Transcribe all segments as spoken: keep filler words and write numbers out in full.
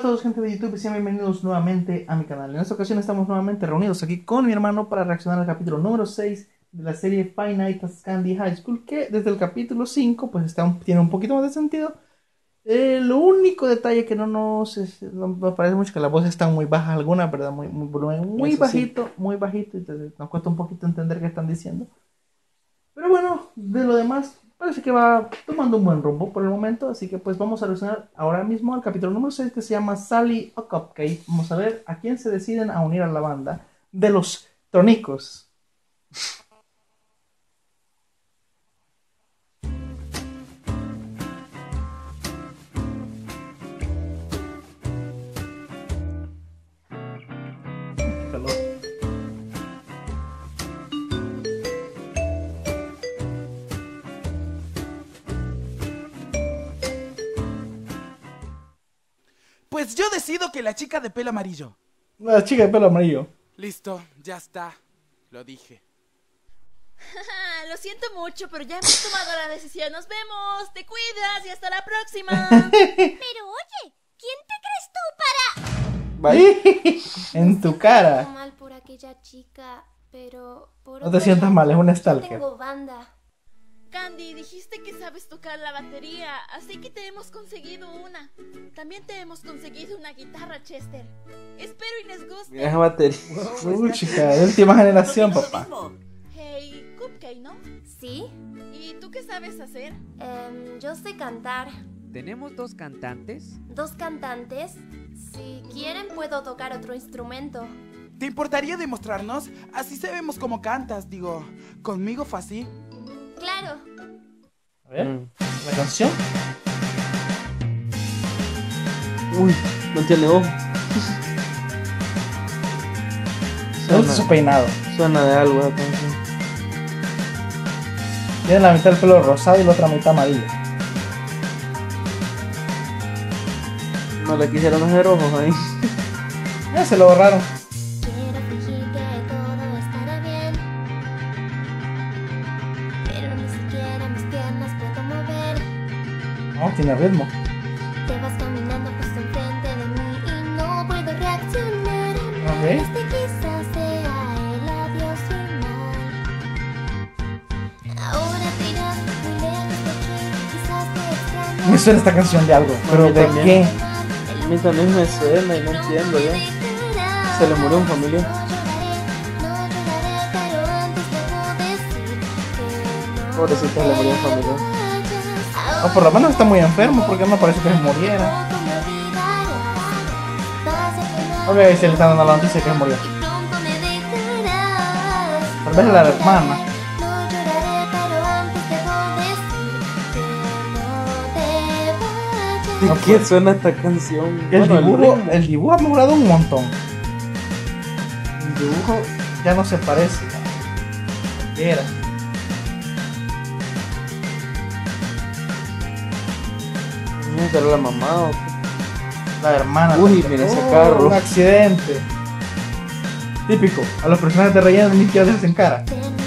todos, gente de YouTube, y sean bienvenidos nuevamente a mi canal. En esta ocasión estamos nuevamente reunidos aquí con mi hermano para reaccionar al capítulo número seis de la serie Five Nights at Candy High School, que desde el capítulo cinco pues está un, tiene un poquito más de sentido. Eh, lo único detalle que no nos es, no me parece mucho que las voces están muy bajas, algunas, ¿verdad? Muy, muy volumen muy Eso bajito, sí. muy bajito, entonces nos cuesta un poquito entender qué están diciendo. Pero bueno, de lo demás parece que va tomando un buen rumbo por el momento, así que pues vamos a reaccionar ahora mismo al capítulo número seis, que se llama Sally a Cupcake. Vamos a ver a quién se deciden a unir a la banda de los Tronicos. Pues yo decido que la chica de pelo amarillo. La chica de pelo amarillo. Listo, ya está. Lo dije. Lo siento mucho, pero ya hemos tomado la decisión. Nos vemos, te cuidas y hasta la próxima. Pero oye, ¿quién te crees tú para...? Bye. En tu cara. Mal por aquella chica, pero por no te sientas mal, es una stalker. Tengo banda. Candy, dijiste que sabes tocar la batería, así que te hemos conseguido una. También te hemos conseguido una guitarra, Chester. Espero y les guste. Mira esa batería. Uy, chica, de última generación, papá. Hey, Cupcake, ¿no? ¿Sí? ¿Y tú qué sabes hacer? Um, yo sé cantar. ¿Tenemos dos cantantes? ¿Dos cantantes? Si quieren puedo tocar otro instrumento. ¿Te importaría demostrarnos? Así sabemos cómo cantas, digo. Conmigo fue así. Claro. A ver, mm. ¿la canción? Uy, no tiene ojo. Me gusta su peinado. Suena de algo esa canción. Tiene la mitad del pelo rosado y la otra mitad amarillo. No le quisieron hacer ojos ahí. Ya se lo borraron. No, tiene ritmo. Te vas caminando justo enfrente de mí y no puedo reaccionar. Okay. Este quizás sea el adiós final. Ahora te irás muy lejos de aquí, quizás te extraño. Me suena esta canción de algo, pero ¿de también. qué? A mí también me suena y no entiendo yo. Se le murió un familiar. Pobrecito, se le murió un familiar. O por lo menos está muy enfermo, porque no parece que se muriera. Ok, se le está dando la noticia que se murió. Tal vez la hermana. ¿De qué suena esta canción? El, Bueno, dibujo, el, el dibujo ha mejorado un montón. El dibujo ya no se parece a que era. ¿Será la mamá o qué? La hermana. Uy, mira ese oh, carro. Un accidente. Típico. A los personajes de relleno ni siquiera les hacen cara.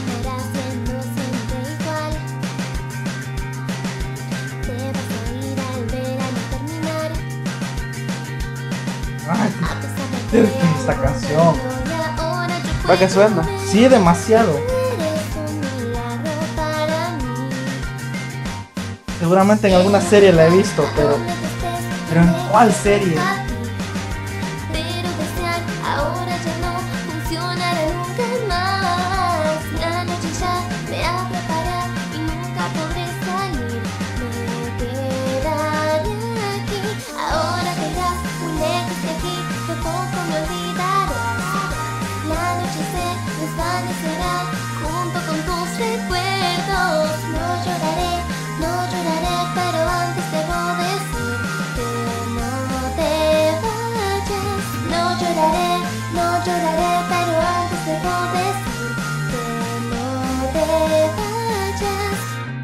Ay, ¿qué es esta canción? ¿Para qué suena? Sí, demasiado. Seguramente en alguna serie la he visto, pero... ¿Pero en cuál serie? Pero desear ahora ya no funcionará nunca más. La noche ya me ha preparado y nunca podré salir. Me quedaré aquí. Ahora que estás muy lejos de aquí, de poco me olvidarás. La noche se desvanecerá junto con tus recuerdos. No lloraré, no lloraré, pero antes debo decir que no te vayas. No lloraré, no lloraré, pero antes debo decir que no te vayas.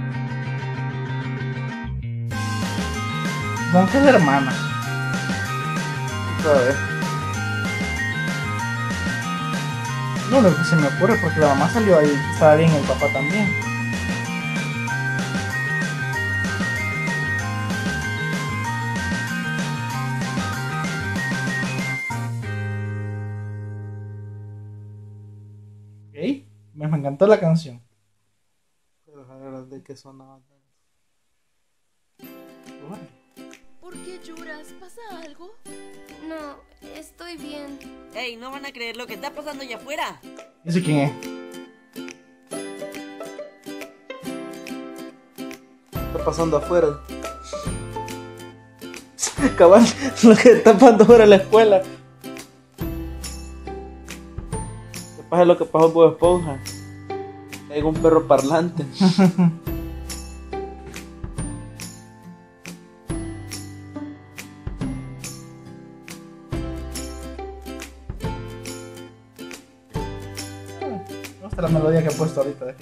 ¿Con qué es la hermana? A ver. No, lo que se me ocurre, porque la mamá salió ahí, estaba bien, el papá también. Me, me encantó la canción. Pero a ver, ¿de qué sonaba? ¿Por qué lloras? ¿Pasa algo? No, estoy bien. Ey, no van a creer lo que está pasando allá afuera. ¿Ese quién es? ¿Qué está pasando afuera? Cabal, lo que está pasando afuera en la escuela. ¿Qué pasa lo que pasó en Bob Esponja? Hay un perro parlante. Me gusta la melodía que he puesto ahorita.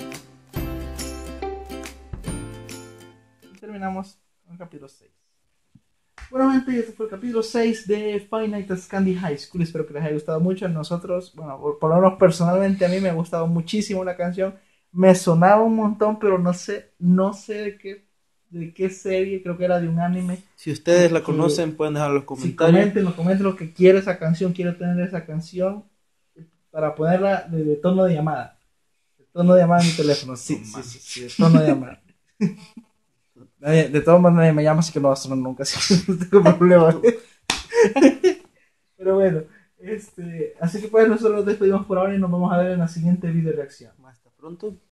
Y terminamos con el capítulo seis. Bueno, gente, este fue el capítulo seis de Five Nights at Candy High School. Espero que les haya gustado mucho. A nosotros, bueno, por, por lo menos personalmente a mí me ha gustado muchísimo la canción. Me sonaba un montón, pero no sé, no sé de qué, de qué serie, creo que era de un anime. Si ustedes la Que- conocen, pueden dejar en los Si comentarios. comenten, comenten lo que quiere esa canción, quiero tener esa canción para ponerla de, de tono de llamada. De tono de llamada en mi teléfono, sí, sí, sí, sí, de tono de llamada. Nadie- de todas maneras nadie me llama, así que no va a sonar nunca, así que no tengo problema. Pero bueno, este, así que pues nosotros nos despedimos por ahora y nos vamos a ver en la siguiente video reacción. Hasta pronto.